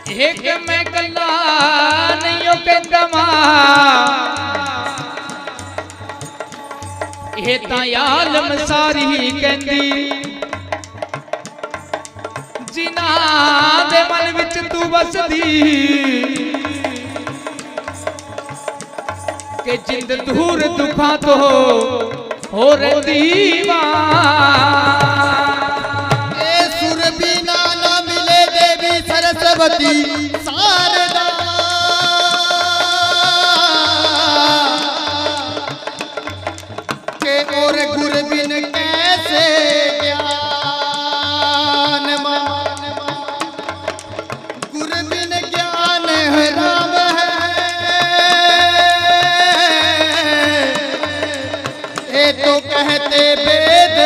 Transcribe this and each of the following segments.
एक मैं कला नहीं हो कहता ये आलम सारी कहती जिना दे मन विच तू बसदी के जिंद दूर दुखा तो हो रही सुर बिना ना मिले देवी सरस्वती शारदा के और गुर बिन कैसे ज्ञान गुर बिन ज्ञान है राम है ये तो कहते वेद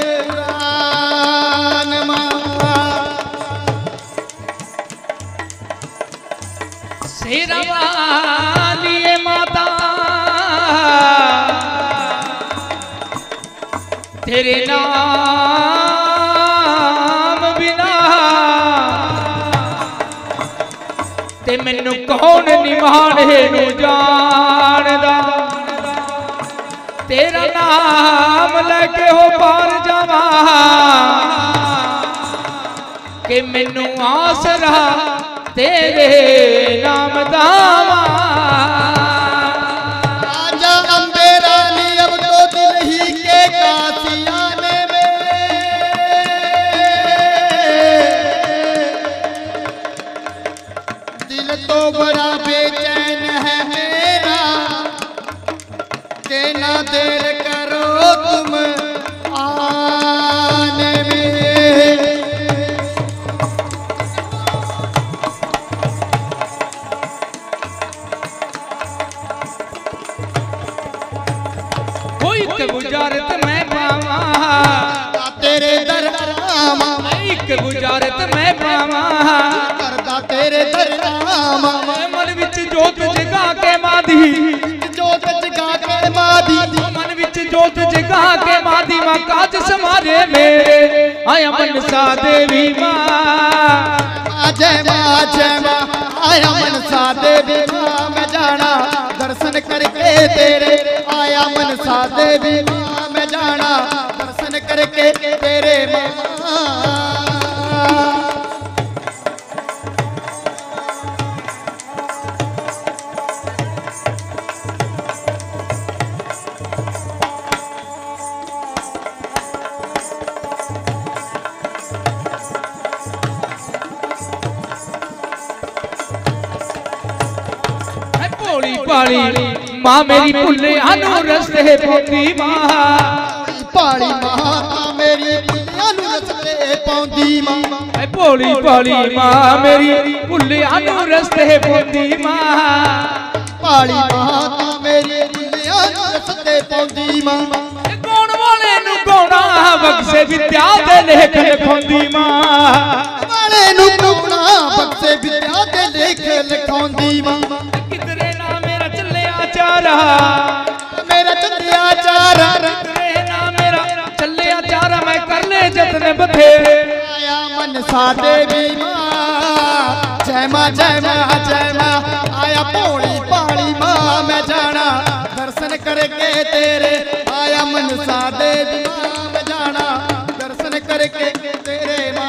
शेरवाली माता तेरे नाम बिना ते मैनू कौन निमाणे नू जानदा तेरा नाम लेके हो पार जावा के मैनू आसरा तेरे नाम दावा आजा अम्बे रानी अब तो दिल ही के कासियाने में दिल तो बड़ा बेचैन है मेरा के ना देर करो तुम आने में गुजारत मैं पावा तेरे दर आमा एक गुजारत मैं पावा करदा तेरे दर आमा मन विच जोत जगा के मादी जोत जगा के मादी मन विच जोत जगा के मादी मां काज समारे मेरे आया मनसा देवी मां जय मां आया मनसा देवी मां मैं जाना दर्शन करके तेरे आया मनसा देवी मां मैं जाना दर्शन करके तेरे मां पाली मां मेरी भुल्ले आनू रस्ते पौंदी मां पाली मां मेरी भुल्ले रस्ते पौंदी मां भोली पाली मां मेरी भुल्ले आनू रस्ते पौंदी मां पाली मां मेरी भुल्ले रस्ते पौंदी मां कौन वाले नु गौना बक्से विद्या दे लेख लिखौंदी मां वाले नु गौना बक्से विद्या दे लेख लिखौंदी मां मेरा चलिया चारा मेरा चलिया चारा मैं कर ले जतन बथेरे आया मनसा देवी मां जय मां आया भोली पाली मां मैं जाना दर्शन करके तेरे आया मनसा देवी मां मैं जाना दर्शन करके तेरे मां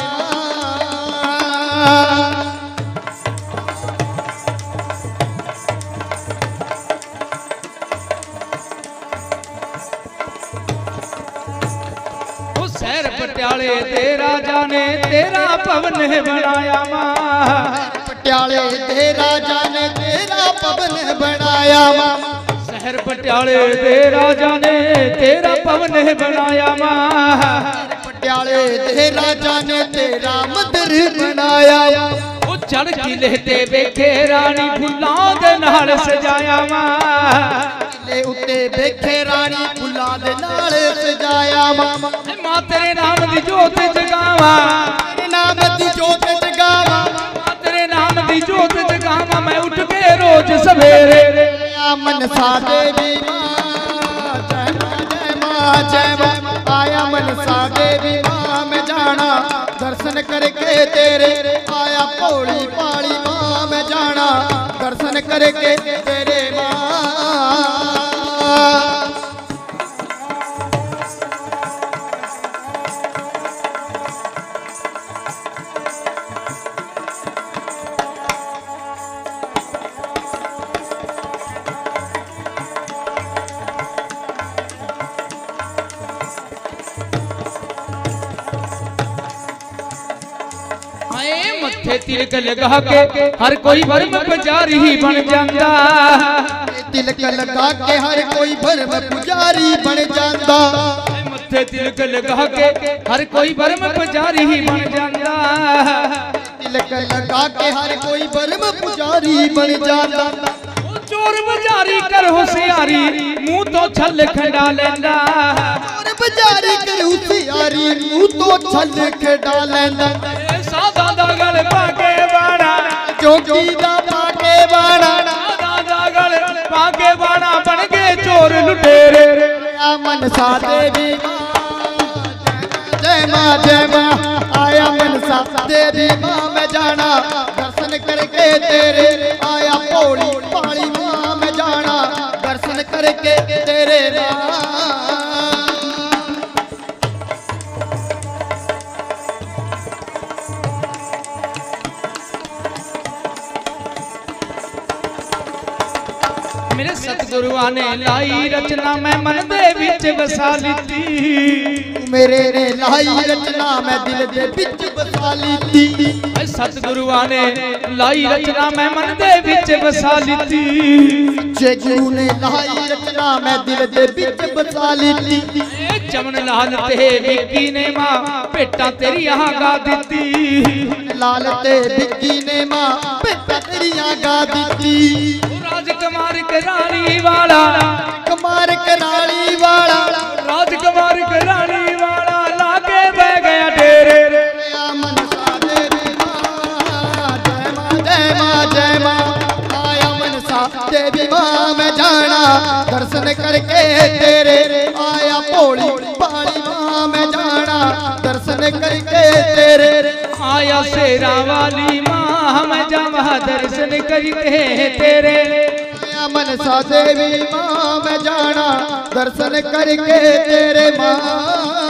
पटियाले तेरा जाने तेरा पवन बनाया मां पटियाले तेरा जाने तेरा पवन बनाया मां शहर पटियाले तेरा जाने तेरा पवन बनाया मां पटियाले तेरा जाने तेरा मंदिर बनाया वो चढ़ किले ते बेखे रानी फुल्लां दे नाल सजाया मां किले उत्ते बेखे रानी फुल्लां दे नाल सजाया मां मां तेरे नाम दी जोत जगावा तेरे नाम दी जोत जगावा तेरे नाम दी जोत जगावा मैं उठ के रोज सवेरे मनसा देवी मां जय मां आया मनसा देवी मां मैं जाना दर्शन करके तेरे आया भोली भाली मां मैं जाना दर्शन करके तेरे मां मथे तिलक लगा के हर कोई भरम पुजारी बन जाता तिलक लगा के हर कोई भरम पुजारी बन जाता मथे तिलक लगा के हर कोई भरम पुजारी बन जाता तिलक लगा के हर कोई भरम पुजारी बन जाता चोर बाजारी कर होशियारी मुंह तो छल खंडा लेंदा चोर बाजारी कर होशियारी मुंह तो छल खंडा लेंदा सादा दा गल पाके बाणा जोगी दा पाके बाणा सादा दा गल पाके बाणा बन गए चोर लुटेरे आया मनसा देवी जय मां जय मां आया मनसा देवी मां मैं जाना दर्शन करके तेरे आया भोली भाली मां मैं जाना दर्शन करके तेरे मां मेरे सतगुरुआ ने लाई रचना मैं मन दे विच बसा लीती मेरे ने लाई रचना मैं दिल दे विच बसा लीती सतगुरुआ ने लाई रचना मैं मन दे विच बसा लीती जे गुरु ने लाई रचना मैं दिल दे विच बसा लीती चमन लाल ते विक्की ने मां भेटा तेरी यहां गा दीती लाल ते विक्की ने मां भेटा तेरी यहां गा दीती राजकुमार कराली वाला कुमार कराली वाला राजकुमार कराली वाला लाके बह गया डेरे मनसा देवी मां जय मां जय मां जय मां आया मनसा देवी मां मैं जाना दर्शन करके तेरे आया भोली भाली मां मैं जाना दर्शन करके तेरे आया शेरा वाली मां मैं जावा दर्शन करके तेरे मनसा देवी मां मैं जाना दर्शन करके तेरे मां